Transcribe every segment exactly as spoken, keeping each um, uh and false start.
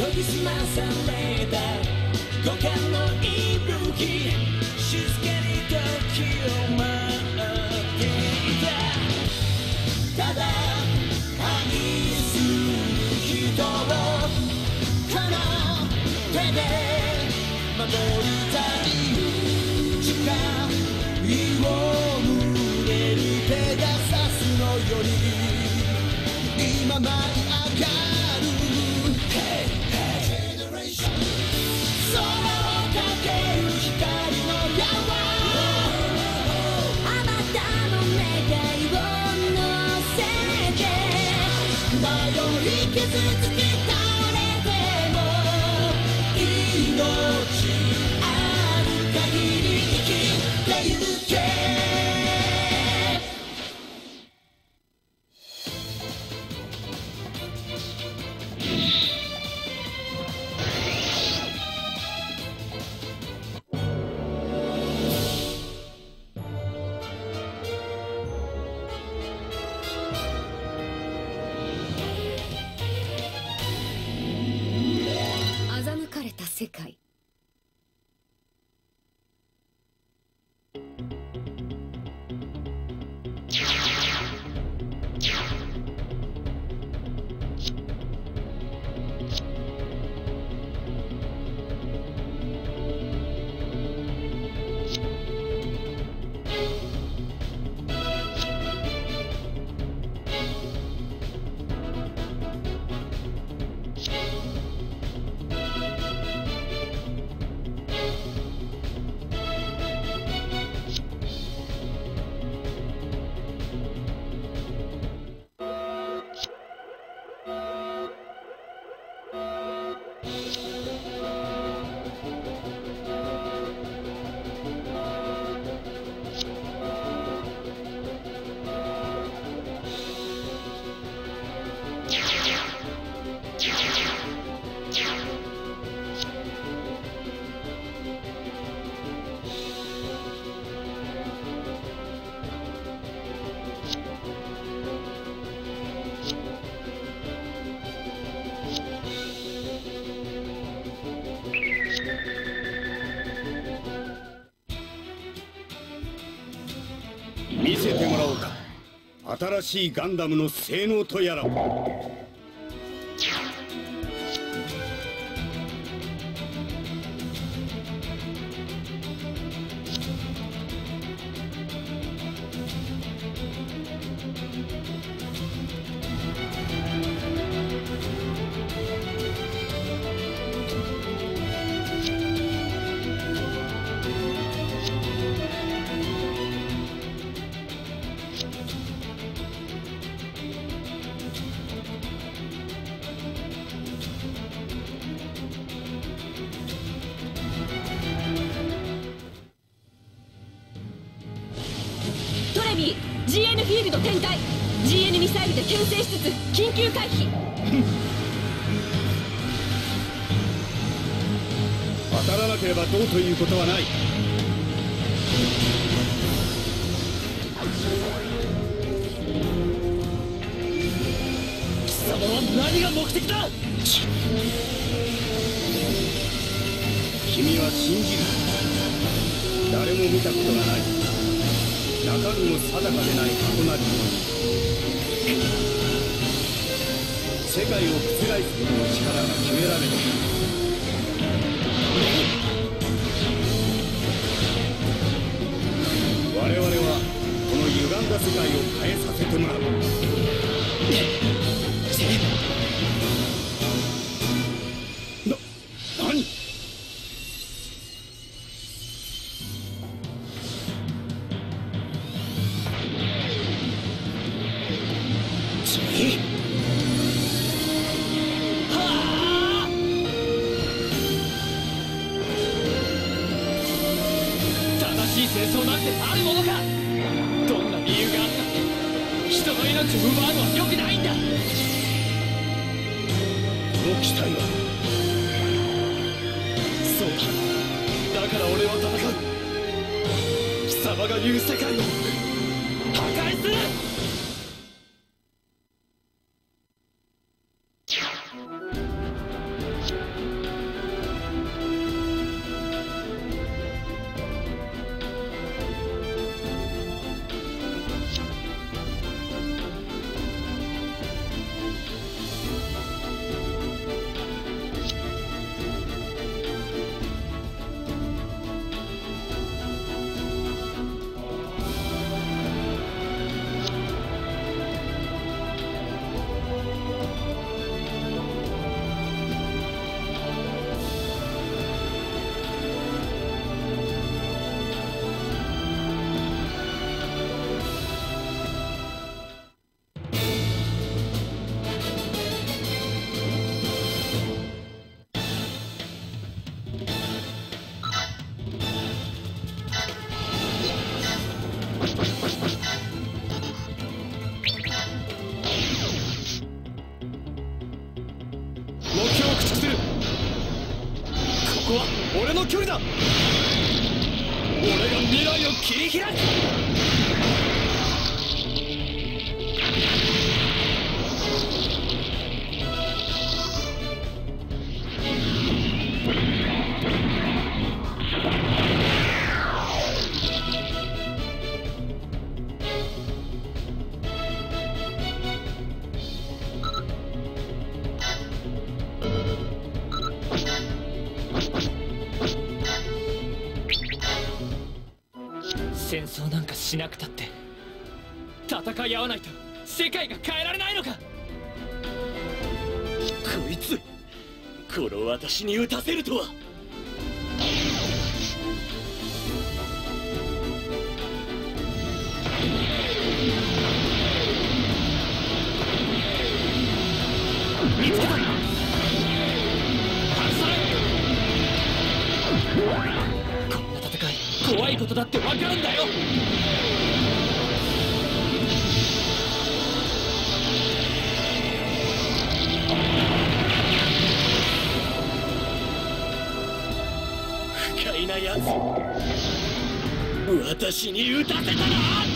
研ぎ澄まされた五感の息吹静かに時を待っていたただ愛する人をこの手で守りたい誓いを胸にペガサスのより今舞い上がる Hey, hey. Generation 空をかける光の矢はあなたの願いを乗せて迷い傷つき倒れても命ある限り生きてゆけ欺かれた世界見せてもらおうか。新しいガンダムの性能とやらを。 ジーエヌ フィールド展開 ジーエヌ ミサイルで牽制しつつ緊急回避当たらなければどうということはない。貴様は何が目的だ。君は信じる。誰も見たことがない中身も定かでない箱なり世界を覆すことの力が決められる。我々はこの歪んだ世界を変えさせてもらう。な、何？ 戦争なんてあるものか。どんな理由があったって人の命を奪うのは良くないんだ。 この機体はそうだ。だから俺は戦う。貴様が言う世界を破壊する。 こは俺の距離だ。俺が未来を切り開く。 戦争なんかしなくたって戦い合わないと世界が変えられないのか。こいつこの私に撃たせるとは。見つけた。外さない。こんな戦い怖いことだってわかるんだよ。不快なやつ、私に撃たせたな。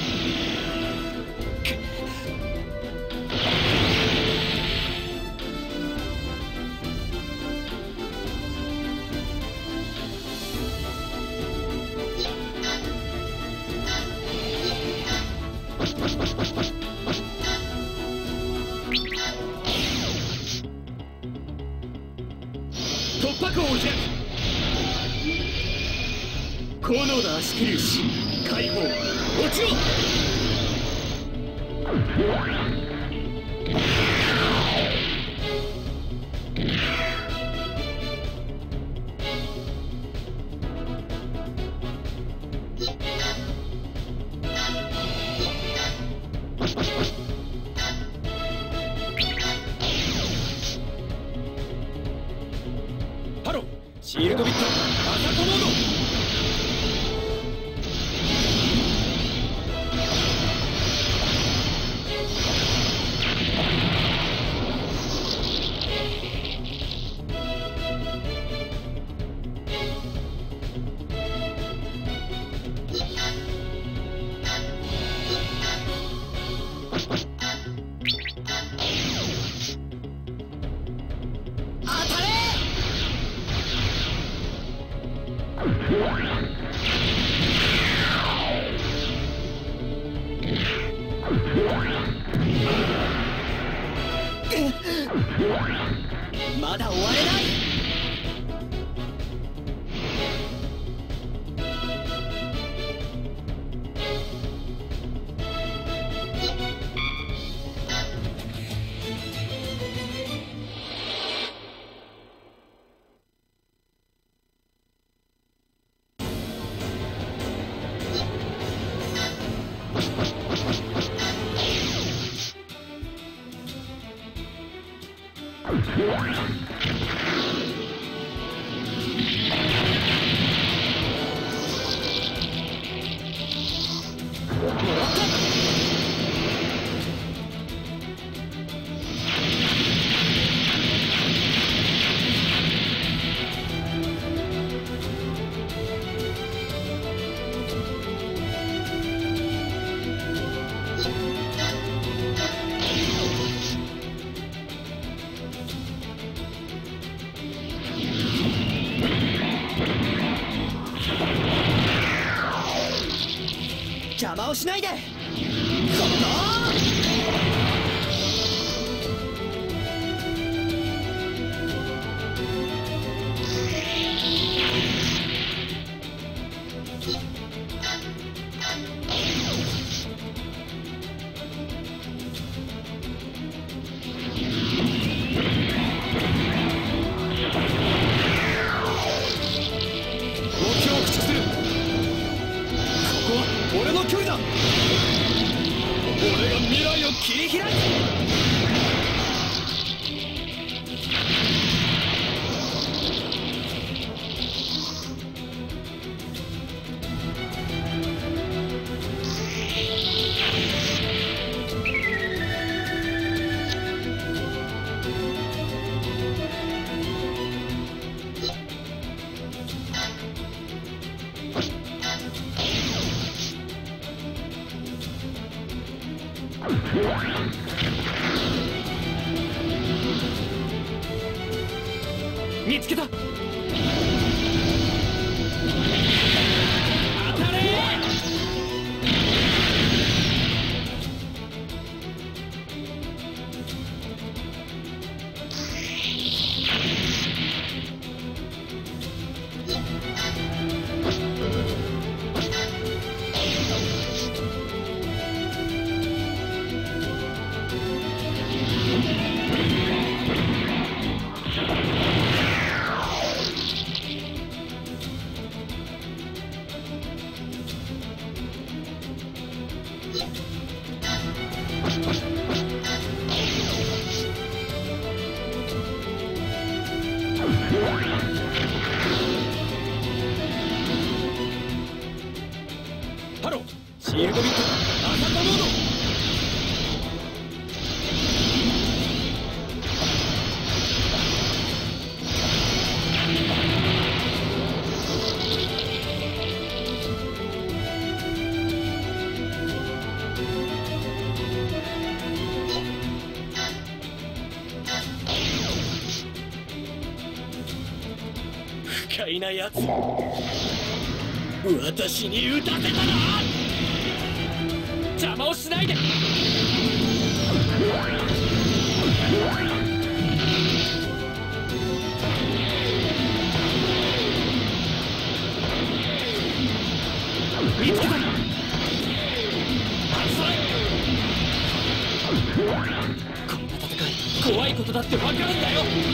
突破口を開く。高濃度足切り牛解放落ちろ。ハローシールドビットアタックモード。まだ終われない。邪魔をしないで。こ俺の距離だ。俺が未来を切り開く。 見つけた。当たれ。ハロー、シールドビットアタックモード。不快なやつ、私に撃たせたな。邪魔をしないで。見つけた。こんな戦い怖いことだって分かるんだよ。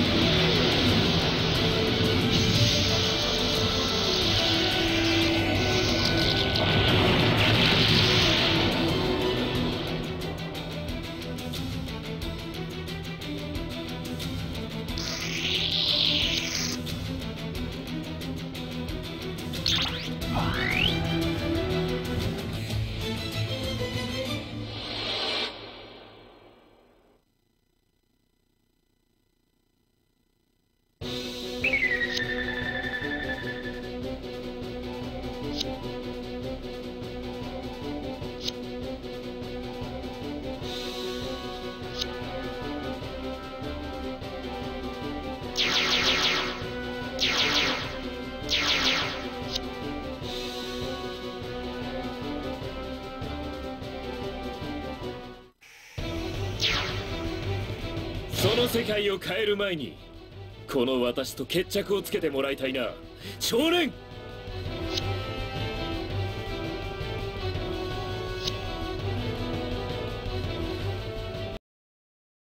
その世界を変える前にこの私と決着をつけてもらいたいな、少年。